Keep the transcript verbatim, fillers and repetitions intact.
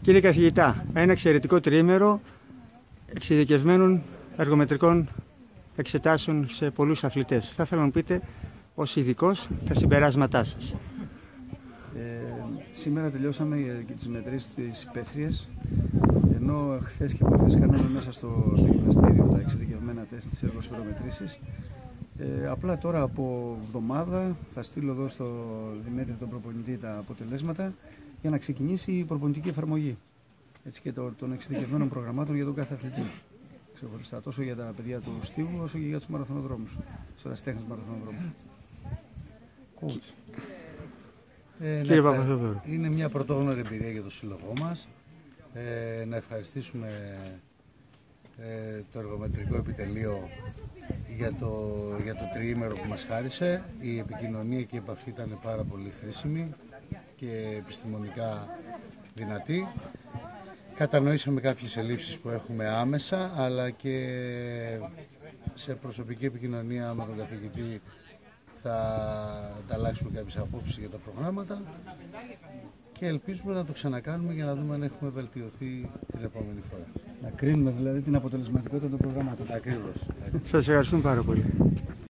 Κύριε καθηγητά, ένα εξαιρετικό τριήμερο εξειδικευμένων εργομετρικών εξετάσεων σε πολλούς αθλητές. Θα ήθελα να μου πείτε, ως ειδικός, τα συμπεράσματά σας. Ε, σήμερα τελειώσαμε και τις μετρήσεις της υπαίθριας, ενώ χθες και προχθές κάναμε μέσα στο, στο γυμναστήριο τα εξειδικευμένα τεστ της εργοσφαιρομετρήσεις. Ε, απλά τώρα από εβδομάδα θα στείλω εδώ στο Δημήτρη τον προπονητή τα αποτελέσματα για να ξεκινήσει η προπονητική εφαρμογή, έτσι, και το, των εξειδικευμένων προγραμμάτων για τον κάθε αθλητή. Ξεχωριστά τόσο για τα παιδιά του Στίβου όσο και για τους μαραθωνοδρόμους, τους ερασιτέχνες μαραθωνοδρόμους. Ε, Κύριε Παπαθεοδόρου. Είναι μια πρωτόγνωρη εμπειρία για το σύλλογό μας. Ε, να ευχαριστήσουμε ε, το εργομετρικό επιτελείο για το, για το τριήμερο που μας χάρισε. Η επικοινωνία και η επαφή ήταν πάρα πολύ χρήσιμη και επιστημονικά δυνατή. Κατανοήσαμε κάποιες ελλείψεις που έχουμε άμεσα, αλλά και σε προσωπική επικοινωνία με τον καθηγητή θα ανταλλάξουμε κάποιες απόψεις για τα προγράμματα και ελπίζουμε να το ξανακάνουμε για να δούμε αν έχουμε βελτιωθεί την επόμενη φορά. Να κρίνουμε δηλαδή την αποτελεσματικότητα των προγραμμάτων. Ακριβώς. Σας ευχαριστούμε πάρα πολύ.